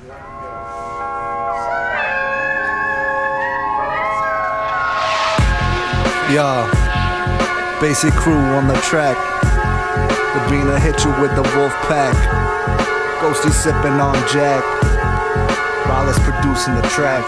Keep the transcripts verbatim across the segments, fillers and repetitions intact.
Yeah, basic crew on the track. The Beaner hit you with the wolf pack. Ghosty sipping on Jack. Rallis producing the track.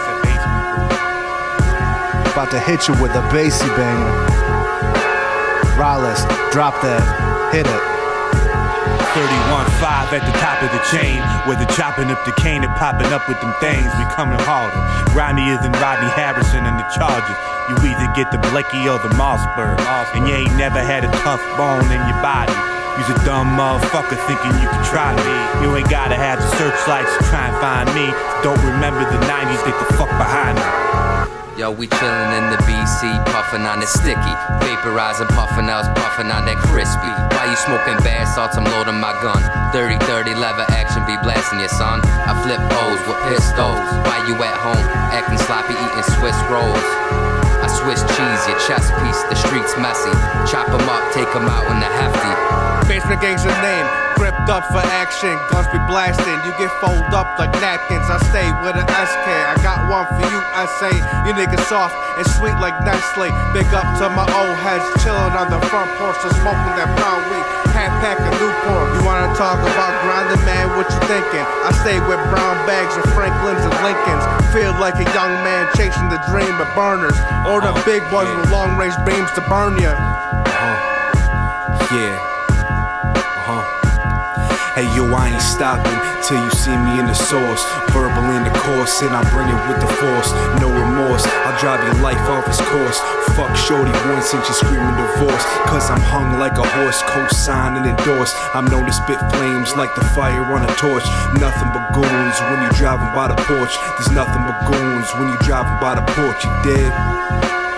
About to hit you with a bassy banger. Rallis, drop that, hit it. thirty-one five at the top of the chain, where the chopping up the cane and popping up with them things. We coming harder. Grimier than Rodney Harrison and the Chargers. You either get the Blakey or the Mossberg, and you ain't never had a tough bone in your body. You's a dumb motherfucker thinking you can try me. You ain't gotta have the searchlights to try and find me. Don't remember the nineties, get the fuck behind me. Yo, we chillin' in the B C, puffin' on the sticky. Vaporizing, puffin' else, puffin' on that crispy. Why you smoking bath salts? I'm loading my gun. thirty thirty lever action, be blasting your son. I flip O's with pistols. Why you at home, acting sloppy, eating Swiss rolls? I Swiss cheese, your chest piece, the streets messy. Chop 'em up, take 'em out in the hefty. Basement gang's a name, gripped up for action. Guns be blasting, you get folded up like napkins. I stay with an S K, I got one for you, I say. You niggas soft and sweet like Nestle. Big up to my old heads, chillin' on the front porch, so smoking that brown weed. Half pack of Newport. You wanna talk about grinding, man, what you thinking? I stay with brown bags of Franklins and Lincolns. Feel like a young man chasing the dream of burners. Or the big boys with long range beams to burn ya. Uh-huh. Yeah. Uh-huh. Hey yo, I ain't stopping till you see me in the source. Verbal in the course, and I bring it with the force. No remorse, I'll drive your life off its course. Fuck shorty once and she screaming divorce. Cause I'm hung like a horse, co-signed and endorsed. I'm known to spit flames like the fire on a torch. Nothing but goons when you driving by the porch. There's nothing but goons when you driving by the porch, you dead?